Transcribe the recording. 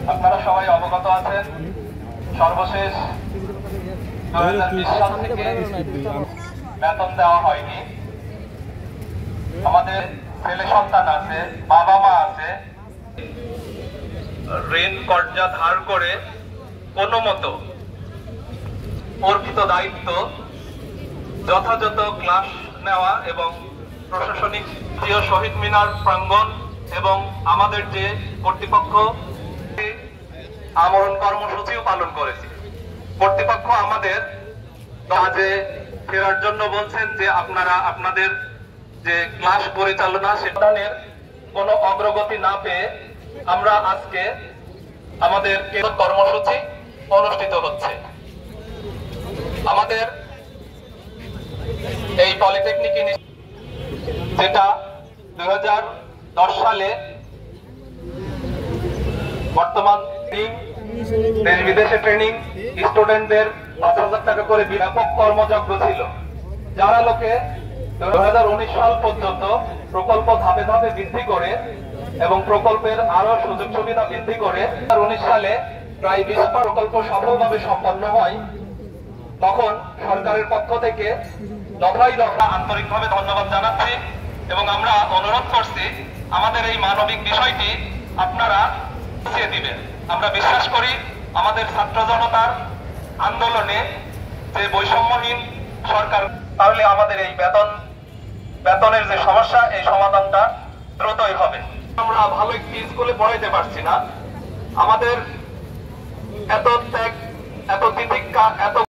আপনারা সবাই অবগত আছেন, সর্বশেষ 2020 সাল থেকে বেতন দেওয়া হয়নি। আমাদের ছেলে সন্তান আছে, বাবা মা আছে, ঋণ কর্জা ধার করে কোনো মতো অর্পিত দায়িত্ব যথাযথ ক্লাস নেওয়া এবং প্রশাসনিক শহীদ মিনার প্রাঙ্গণ এবং আমাদের যে কর্তৃপক্ষ আমরণ কর্মসূচিও পালন করেছে। কর্তৃপক্ষ আমাদের কাজে ফেরার জন্য বলছেন যে আপনারা আপনাদের যে ক্লাস পরিচালনা সেটার কোনো অগ্রগতি না পেয়ে আমরা আজকে আমাদের কর্মসূচি অনুষ্ঠিত হচ্ছে। আমাদের এই পলিটেকনিক যেটা 2010 সালে বর্তমান দেশ বিদেশে ট্রেনিং স্টুডেন্টদের 5,000 টাকা করে ব্যাপক কর্মযজ্ঞ ছিল, যারা লোকে 2019 সাল পর্যন্ত প্রকল্প ধাপে ধাপে বৃদ্ধি করে এবং প্রকল্পের আরো সুযোগ সুবিধা বৃদ্ধি করে 2019 সালে প্রায় 20 প্রকল্প সফলভাবে সম্পন্ন হয়। তখন সরকারের পক্ষ থেকে দফায় দফা আন্তরিকভাবে ধন্যবাদ জানাচ্ছি এবং আমরা অনুরোধ করছি আমাদের এই মানবিক বিষয়টি আপনারা বুঝিয়ে দিবেন। আমরা বিশ্বাস করি আমাদের ছাত্র জনতার আন্দোলনে যে বৈষম্যহীন সরকার, তাহলে আমাদের এই বেতনের যে সমস্যা এই সমাধানটা দ্রুতই হবে। আমরা ভালো একটি স্কুলে পড়াইতে পারছি না, আমাদের এত ত্যাগ, এত তিতিক্ষা, এত